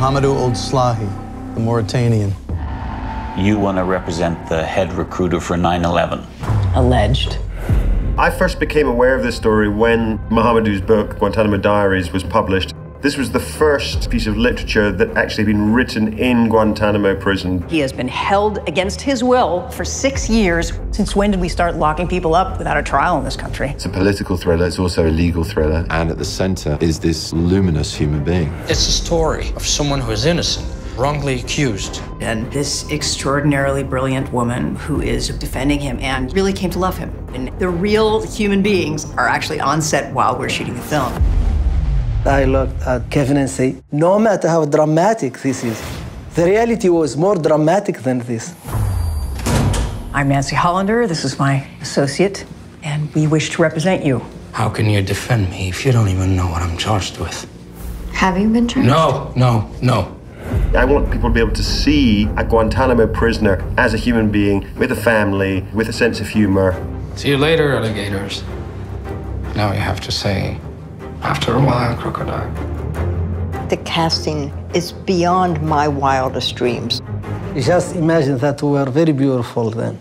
Mohamedou Ould Slahi, the Mauritanian. You want to represent the head recruiter for 9/11. Alleged. I first became aware of this story when Mohamedou's book, Guantanamo Diaries, was published. This was the first piece of literature that actually had been written in Guantanamo prison. He has been held against his will for 6 years. Since when did we start locking people up without a trial in this country? It's a political thriller, it's also a legal thriller. And at the center is this luminous human being. It's a story of someone who is innocent, wrongly accused. And this extraordinarily brilliant woman who is defending him and really came to love him. And the real human beings are actually on set while we're shooting the film. I looked at Kevin and say, no matter how dramatic this is, the reality was more dramatic than this. I'm Nancy Hollander, this is my associate, and we wish to represent you. How can you defend me if you don't even know what I'm charged with? Have you been charged? No. I want people to be able to see a Guantanamo prisoner as a human being, with a family, with a sense of humor. See you later, alligators. Now you have to say, after a while, crocodile. The casting is beyond my wildest dreams. Just imagine that we were very beautiful then.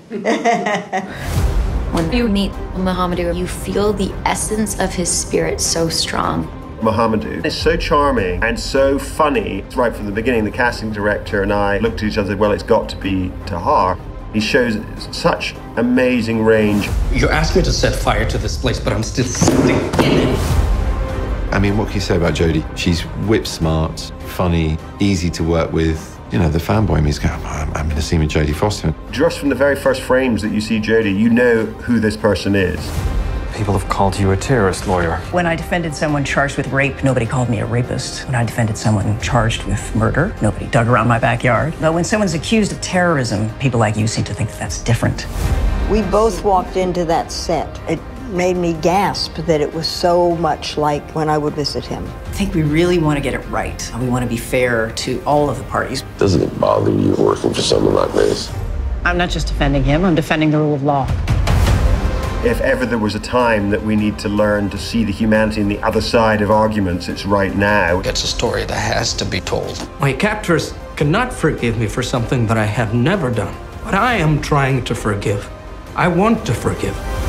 When you meet Mohamedou, you feel the essence of his spirit so strong. Mohamedou is so charming and so funny. Right from the beginning, the casting director and I looked at each other and said, well, it's got to be Tahar. He shows such amazing range. You asked me to set fire to this place, but I'm still sitting in it. I mean, what can you say about Jodie? She's whip smart, funny, easy to work with. You know, the fanboy in me is going, I'm going to see me Jodie Foster. Just from the very first frames that you see Jodie, you know who this person is. People have called you a terrorist lawyer. When I defended someone charged with rape, nobody called me a rapist. When I defended someone charged with murder, nobody dug around my backyard. But when someone's accused of terrorism, people like you seem to think that that's different. We both walked into that set. It made me gasp that it was so much like when I would visit him. I think we really want to get it right. We want to be fair to all of the parties. Doesn't it bother you working for someone like this? I'm not just defending him, I'm defending the rule of law. If ever there was a time that we need to learn to see the humanity on the other side of arguments, it's right now. It's a story that has to be told. My captors cannot forgive me for something that I have never done. But I am trying to forgive. I want to forgive.